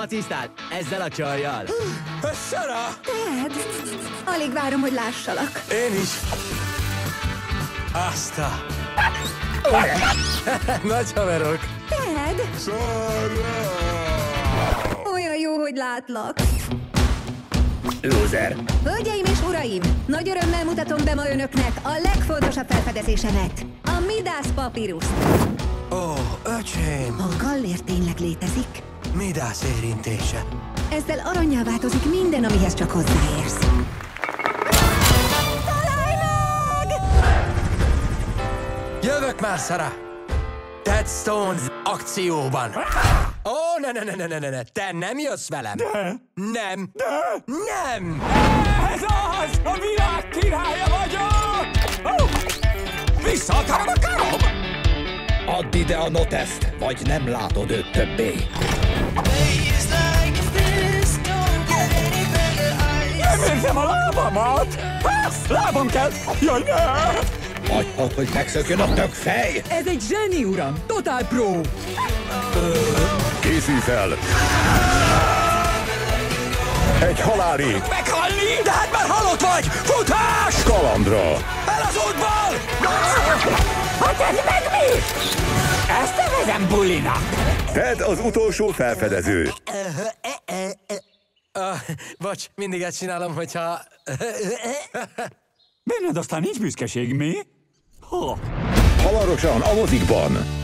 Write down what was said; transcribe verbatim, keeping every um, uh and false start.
Focisztál ezzel a csajjal? Sarah! Ted, alig várom, hogy lássalak. Én is. Azt a... Nagy haverok. Ted, Sarah! olyan jó, hogy látlak. Loser. Hölgyeim és uraim, nagy örömmel mutatom be ma önöknek a legfontosabb felfedezésemet. A Midas Papyrus. Ó, öcsém! A gallér tényleg létezik. Midász érintése. Ezzel arannyá változik minden, amihez csak hozzáérsz. Találj meg! Jövök már, Sarah! Ted Stones akcióban. Ó, oh, ne, ne, ne, ne, ne, ne, ne, te nem jössz velem. De. Nem. De. Nem. Ez az! A világ királya vagyok! Oh! Vissza akarom a karom! Add ide a noteszt, vagy nem látod őt többé. Nem érzem a lábamat! Lábam kell! Jaj, ne! Hagyhatod, hogy megszökjön a tök fej! Ez egy zseni, uram! Totál pro! Készülj fel! Egy halálig! Meghalni? De hát már halott vagy! Futás! Kalandra! El az útból! Hát ez meg mi? Ezt nevezem bulinak! Ted az utolsó felfedező. Uh, bocs, mindig ezt csinálom, hogyha... Benned aztán nincs büszkeség, mi? Hol? Hamarosan a mozikban.